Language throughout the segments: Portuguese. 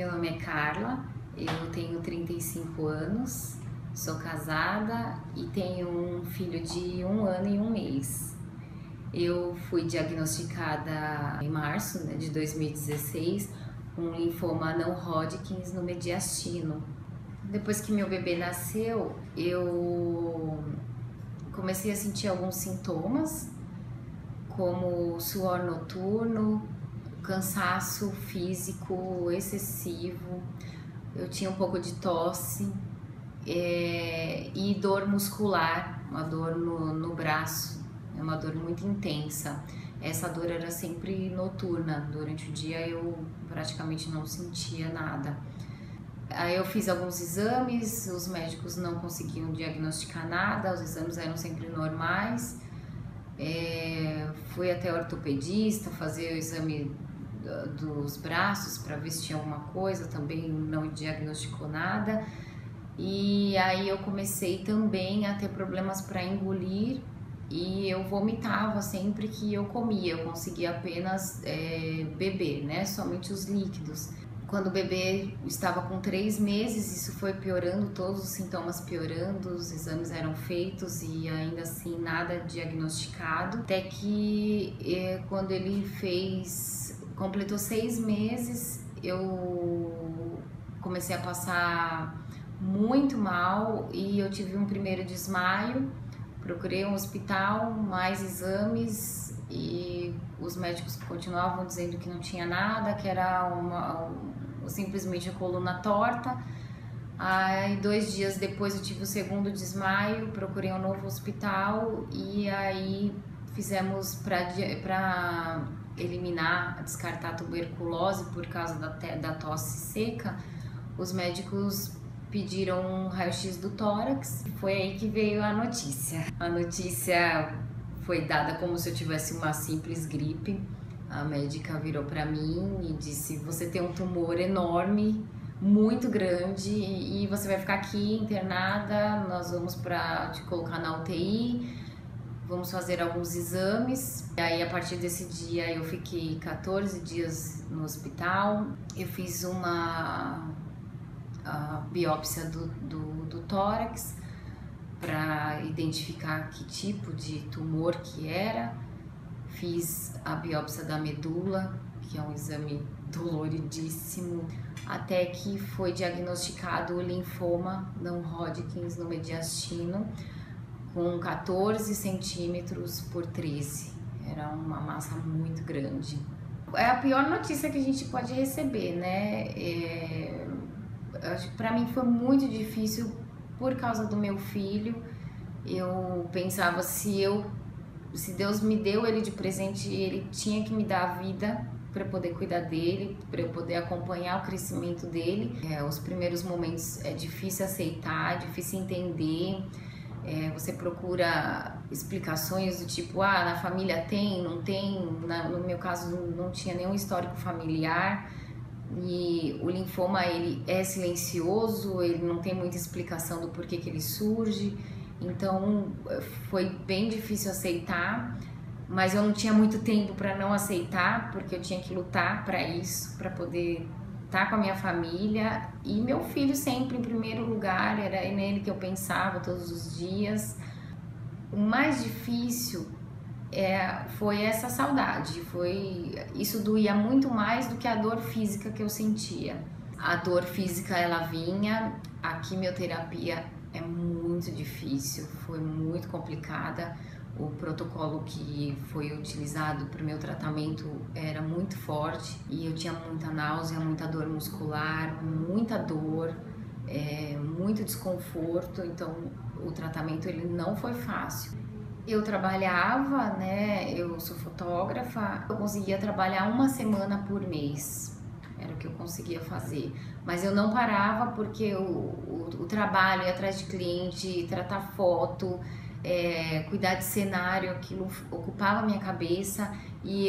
Meu nome é Carla, eu tenho 35 anos, sou casada e tenho um filho de 1 ano e 1 mês. Eu fui diagnosticada em março, de 2016 com linfoma não Hodgkin no mediastino. Depois que meu bebê nasceu, eu comecei a sentir alguns sintomas, como suor noturno, cansaço físico excessivo, eu tinha um pouco de tosse e dor muscular, uma dor no braço, é uma dor muito intensa. Essa dor era sempre noturna, durante o dia eu praticamente não sentia nada. Aí eu fiz alguns exames, os médicos não conseguiam diagnosticar nada, os exames eram sempre normais. Fui até o ortopedista fazer o exame dos braços para ver se tinha alguma coisa, também não diagnosticou nada. E aí eu comecei também a ter problemas para engolir e eu vomitava sempre que eu comia, eu conseguia apenas beber, né? Somente os líquidos. Quando o bebê estava com 3 meses, isso foi piorando, todos os sintomas piorando, os exames eram feitos e ainda assim nada diagnosticado. Até que quando ele completou 6 meses, eu comecei a passar muito mal e eu tive um primeiro desmaio. Procurei um hospital, mais exames e os médicos continuavam dizendo que não tinha nada, que era simplesmente a coluna torta. Aí 2 dias depois eu tive o segundo desmaio, procurei um novo hospital e aí fizemos para eliminar, descartar a tuberculose por causa da tosse seca. Os médicos pediram um raio-x do tórax. Foi aí que veio a notícia. A notícia foi dada como se eu tivesse uma simples gripe. A médica virou para mim e disse: você tem um tumor enorme, muito grande, e você vai ficar aqui internada, nós vamos te colocar na UTI, vamos fazer alguns exames. E aí a partir desse dia eu fiquei 14 dias no hospital. Eu fiz a biópsia do tórax para identificar que tipo de tumor que era. Fiz a biópsia da medula, que é um exame doloridíssimo, até que foi diagnosticado o linfoma não Hodgkin no mediastino, com 14 centímetros por 13. Era uma massa muito grande. É a pior notícia que a gente pode receber, né? Para mim foi muito difícil por causa do meu filho. Eu pensava, se Deus me deu ele de presente, ele tinha que me dar a vida para poder cuidar dele, para eu poder acompanhar o crescimento dele. Os primeiros momentos é difícil aceitar, é difícil entender. Você procura explicações do tipo, na família tem, não tem. No meu caso não tinha nenhum histórico familiar. E o linfoma, ele é silencioso, ele não tem muita explicação do porquê que ele surge. Então foi bem difícil aceitar, mas eu não tinha muito tempo para não aceitar, porque eu tinha que lutar para isso, para poder estar com a minha família e meu filho sempre em primeiro lugar. Era nele que eu pensava todos os dias. O mais difícil foi essa saudade, isso doía muito mais do que a dor física que eu sentia. A dor física ela vinha, a quimioterapia é muito difícil, foi muito complicada. O protocolo que foi utilizado para o meu tratamento era muito forte e eu tinha muita náusea, muita dor muscular, muita dor, muito desconforto. Então o tratamento ele não foi fácil. Eu trabalhava, né? Eu sou fotógrafa, eu conseguia trabalhar 1 semana por mês, era o que eu conseguia fazer, mas eu não parava porque o trabalho, ir atrás de cliente, tratar foto, cuidar de cenário, aquilo ocupava a minha cabeça e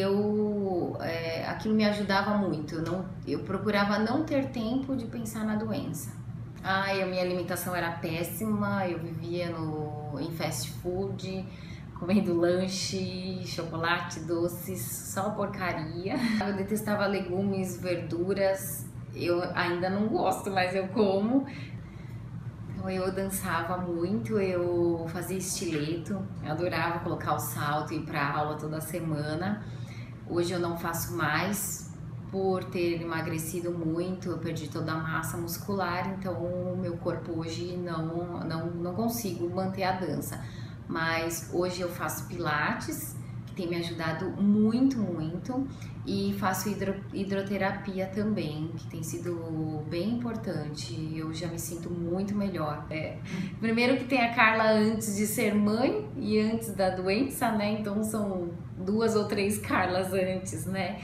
aquilo me ajudava muito. Eu procurava não ter tempo de pensar na doença. A minha alimentação era péssima, eu vivia em fast food, comendo lanche, chocolate, doces, só porcaria. Eu detestava legumes, verduras, eu ainda não gosto, mas eu como. Então eu dançava muito, eu fazia estileto, eu adorava colocar o salto e ir para aula toda semana. Hoje eu não faço mais por ter emagrecido muito, eu perdi toda a massa muscular, então o meu corpo hoje não consigo manter a dança. Mas hoje eu faço pilates, que tem me ajudado muito, muito, e faço hidroterapia também, que tem sido bem importante. Eu já me sinto muito melhor. Primeiro que tem a Carla antes de ser mãe e antes da doença, né? Então são 2 ou 3 Carlas antes, né?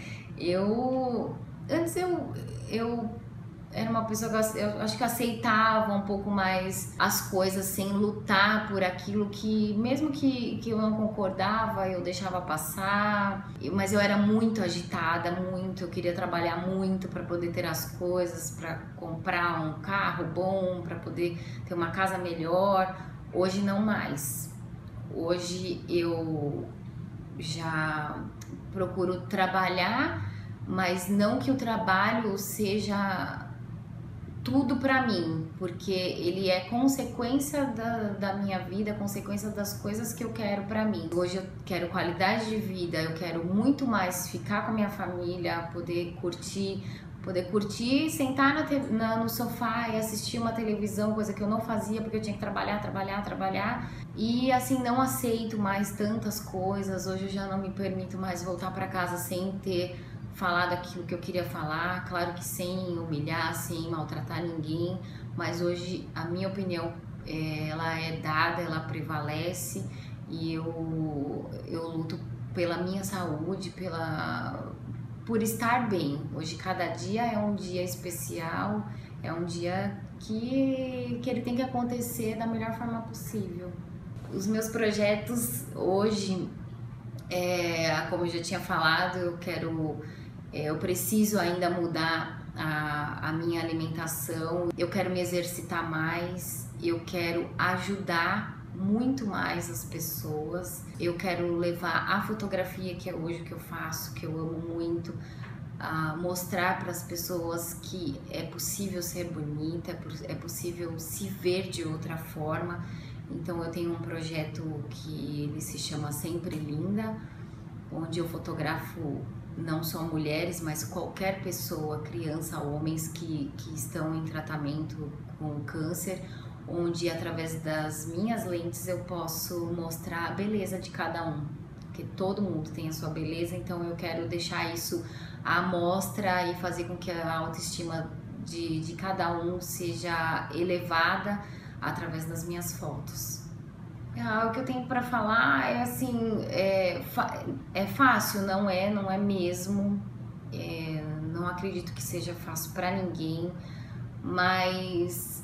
Antes eu era uma pessoa que eu acho que aceitava um pouco mais as coisas sem lutar por aquilo que, mesmo que eu não concordava, eu deixava passar. Mas eu era muito agitada, muito. Eu queria trabalhar muito para poder ter as coisas, para comprar um carro bom, para poder ter uma casa melhor. Hoje não mais. Hoje eu já procuro trabalhar, mas não que o trabalho seja tudo pra mim, porque ele é consequência da minha vida, consequência das coisas que eu quero pra mim. Hoje eu quero qualidade de vida, eu quero muito mais ficar com a minha família, poder curtir, sentar no sofá e assistir uma televisão, coisa que eu não fazia porque eu tinha que trabalhar. E assim, não aceito mais tantas coisas. Hoje eu já não me permito mais voltar pra casa sem ter falado aquilo que eu queria falar, claro que sem humilhar, sem maltratar ninguém, mas hoje a minha opinião ela é dada, ela prevalece, e eu luto pela minha saúde, por estar bem. Hoje cada dia é um dia especial, é um dia que ele tem que acontecer da melhor forma possível. Os meus projetos hoje, como eu já tinha falado, eu preciso ainda mudar a minha alimentação, eu quero me exercitar mais, eu quero ajudar muito mais as pessoas, eu quero levar a fotografia, que é hoje o que eu faço, que eu amo muito, a mostrar para as pessoas que é possível ser bonita, é possível se ver de outra forma. Então eu tenho um projeto que ele se chama Sempre Linda, onde eu fotografo não só mulheres, mas qualquer pessoa, criança, homens que estão em tratamento com câncer, onde através das minhas lentes eu posso mostrar a beleza de cada um, porque todo mundo tem a sua beleza, então eu quero deixar isso à mostra e fazer com que a autoestima de cada um seja elevada através das minhas fotos. O que eu tenho para falar é assim, é fácil, não é mesmo, não acredito que seja fácil para ninguém, mas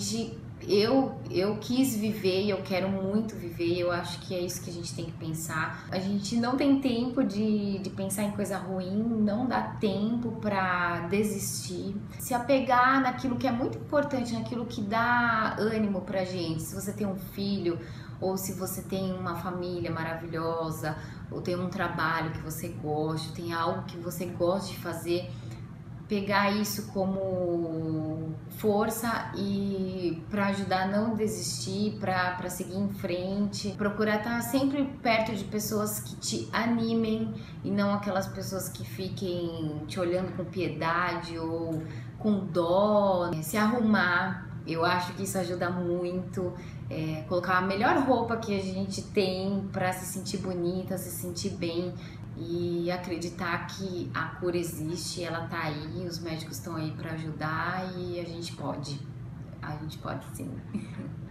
eu quis viver e eu quero muito viver, eu acho que é isso que a gente tem que pensar. A gente não tem tempo de pensar em coisa ruim, não dá tempo para desistir, se apegar naquilo que é muito importante, naquilo que dá ânimo pra gente. Se você tem um filho, ou se você tem uma família maravilhosa, ou tem um trabalho que você gosta, tem algo que você gosta de fazer, pegar isso como força e para ajudar a não desistir, para seguir em frente, procurar estar sempre perto de pessoas que te animem e não aquelas pessoas que fiquem te olhando com piedade ou com dó. Se arrumar, eu acho que isso ajuda muito. Colocar a melhor roupa que a gente tem para se sentir bonita, se sentir bem e acreditar que a cura existe, ela tá aí, os médicos estão aí para ajudar e a gente pode sim.